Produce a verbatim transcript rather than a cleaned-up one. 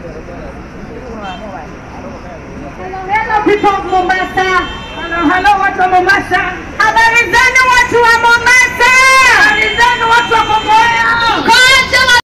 Hello, hello people of Mombasa. Hello, hello watu wa Mombasa. Habari zenu watu wa